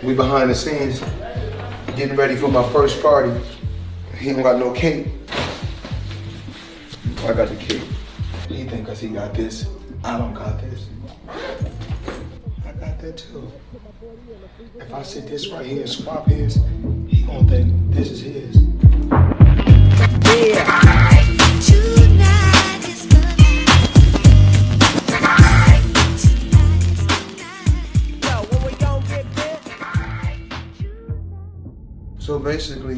We behind the scenes, getting ready for my first party. He don't got no cake. I got the cake. He think cause he got this, I don't got this. I got that too. If I sit this right here and swap his, he gonna think this is his. Yeah. So basically,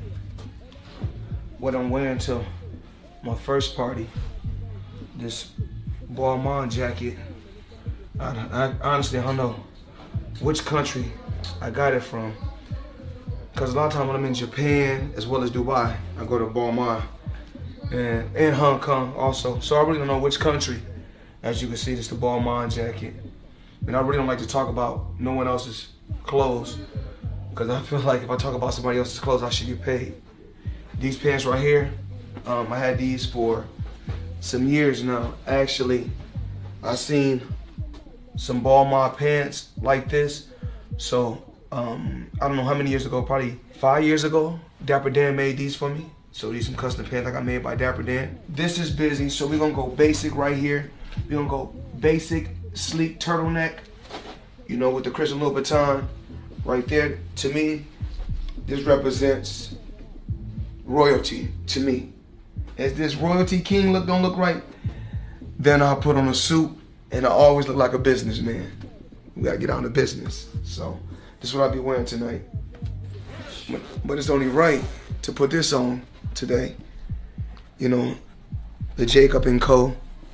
what I'm wearing to my first party, this Balmain jacket, I honestly don't know which country I got it from. Because a lot of times when I'm in Japan, as well as Dubai, I go to Balmain, and Hong Kong also. So I really don't know which country. As you can see, this is the Balmain jacket. And I really don't like to talk about no one else's clothes, because I feel like if I talk about somebody else's clothes, I should get paid. These pants right here, I had these for some years now. Actually, I seen some Balmain pants like this. So, I don't know how many years ago, probably 5 years ago, Dapper Dan made these for me. So these some custom pants I got made by Dapper Dan. This is busy, so we're gonna go basic right here. We're gonna go basic, sleek turtleneck, you know, with the Christian Louboutin. Right there, to me, this represents royalty to me. As this royalty king don't look right, then I'll put on a suit and I always look like a businessman. We gotta get out of business. So this is what I'll be wearing tonight. But it's only right to put this on today. You know, the Jacob & Co.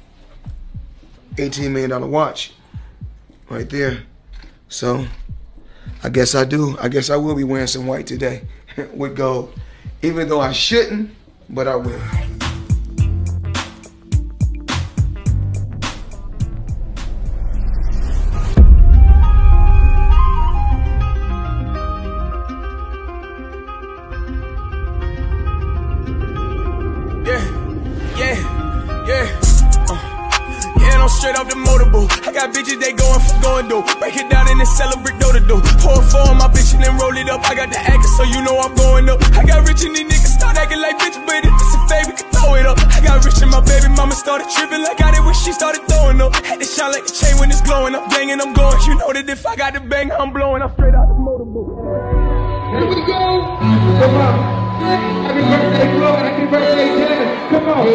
$18 million watch right there. So I guess I do. I guess I will be wearing some white today with gold. Even though I shouldn't, but I will. Straight off the motorboat. I got bitches, they going for going dope. Break it down and then sell a brick door to door. Pour four on my bitch and then roll it up. I got the actor, so you know I'm going up. I got rich and these niggas start acting like bitches, but if it's a fade, we can throw it up. I got rich and my baby mama started tripping like I did when she started throwing up. Had to shine like a chain when it's glowing up. Banging, I'm going. You know that if I got the bang, I'm blowing. I'm straight out the motorboat. Here we go. Come on. Happy birthday, Flo. Happy birthday, Jen. Come on.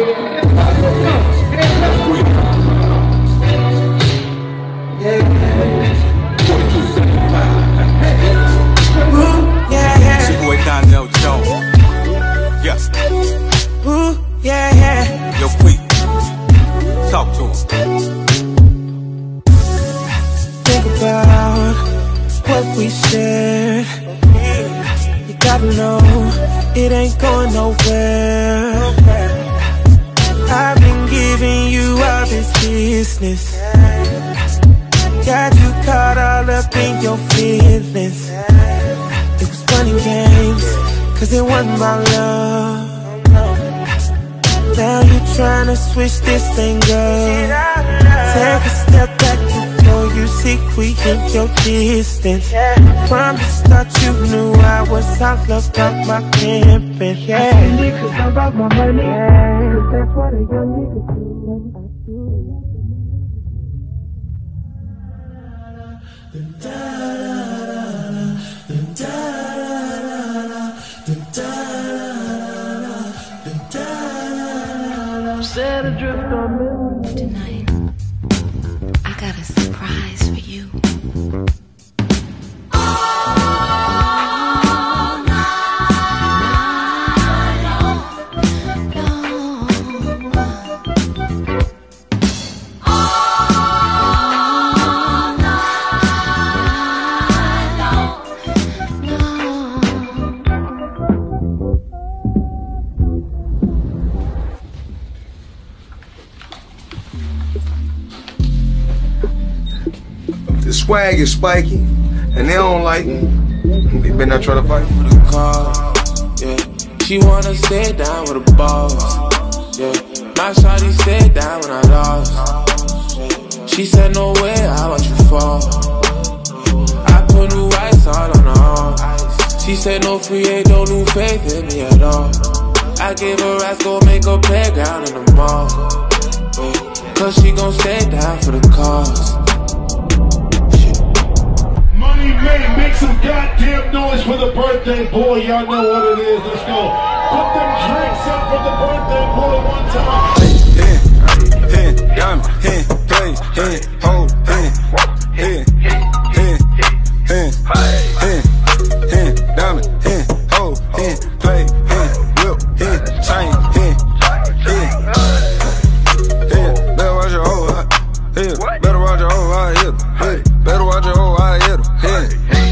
It's your boy Donnell Jones. Yes. Ooh, yeah, yeah. Yo, Queen. Talk to him. Think about what we shared. You gotta know it ain't going nowhere. I've been giving you all this business. Got you caught all up in your feelings. It was fun and games, cause it wasn't my love. Now you tryna switch this thing up. Take a step back before you see we hit your distance. From the start you knew I was all about my pimpin'. Yeah, niggas about my money, cause that's what a young nigga do. Set adrift on me. Tonight, I got a surprise for you. The swag is spiky, and they don't like me. They better not try to fight. Yeah, she wanna stay down with a boss. Yeah, my shawty stayed down when I lost. She said no way, I watch you fall. I put new ice all She said no free aid, don't lose faith in me at all. I gave her ass, go make a playground in the mall. Cause she gon' stay down for the cause. Money made, make some goddamn noise for the birthday boy. Y'all know what it is, let's go. Put them drinks up for the birthday boy one time. Hey, diamond, hey, play, hey, hold, hey, diamond, hey, hold, hey, play, hey, whip, hey, chain, hey, better watch your hoe, hey, better watch your hoe, I hit her, hey, better watch your hoe, I hit her, hey.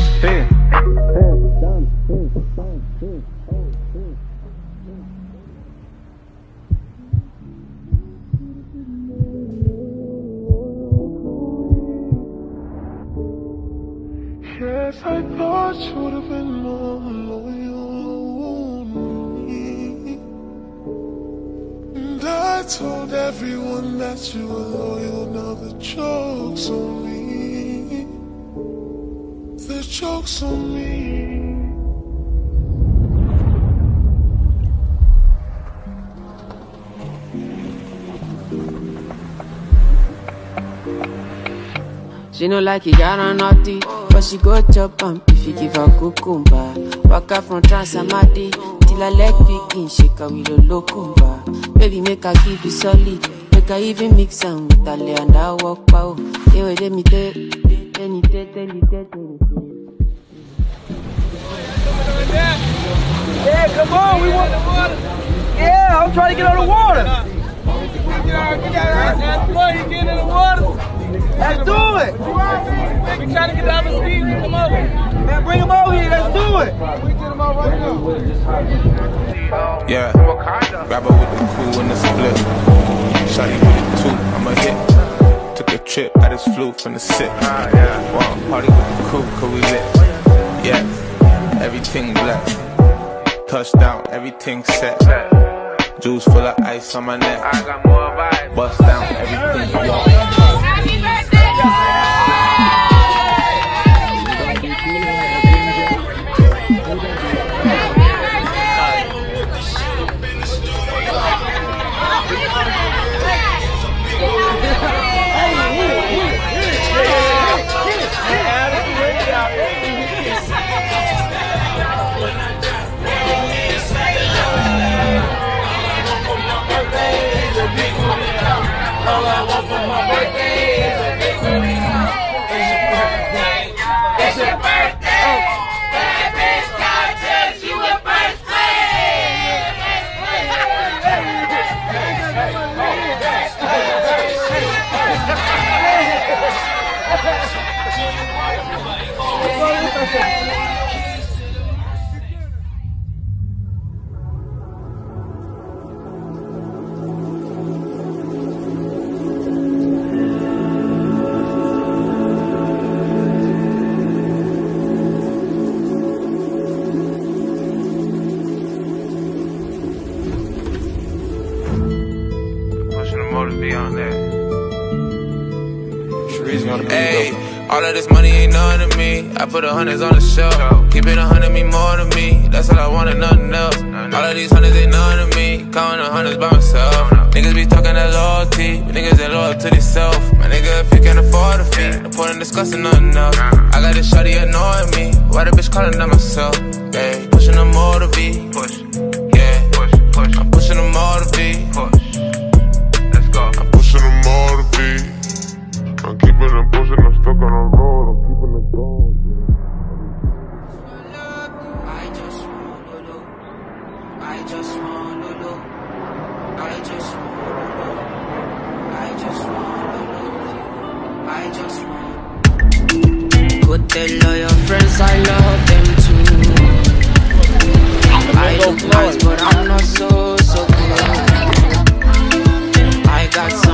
Yes, I thought you would have been more loyal to me. And I told everyone that you were loyal. Now the joke's on me. The joke's on me. She no like it, got her naughty, but she go chop if you give her cucumber. Walk out from Transamadi till her leg begin shake her with a locumba. Baby, make her give you solid, make her even mix them with her lay and I walk pow. Yeah, let me tell you. Yeah, come on, we want the water. Yeah, I'm trying to get on the water. Get in the water. Let's do it! We trying to get down the speed, come over. Man, bring him over here, let's do it! We get him over right now. Yeah, grab her with the crew and the split. Shawty with it too, I'm a hit. Took a trip, I just flew from the sit. Wow, party with the crew, cause we lit. Yeah, everything blessed. Touchdown, everything set. Juice full of ice on my neck. I got more vibes. Bust down, everything yo. All I want for my birthday is a big booty. It's your birthday. Bad bitch, God tells you a birthday. Hey, all of this money ain't none to me. I put 100s on the shelf. Keep it 100 mean more to me. That's all I want and nothing else. All of these 100s ain't none to me. Counting 100s by myself. Niggas be talking that loyalty, but niggas ain't loyal to themselves. My nigga, if you can't afford a fee, the point in discussing nothing else. I got this shawty annoying me. Why the bitch calling on myself? Yeah, pushing the motor V. Push. Yeah, push. I'm pushing the motor V. Push. Let's go. I'm pushing the motor V. I'm keeping it pushing, I'm stuck on the road, I'm keeping it going. I just want Lolo. I just want Lolo. I just want Lolo. I just want Lolo. I just want. Go tell all your friends I love them too. I look nice, but I'm not so good. I got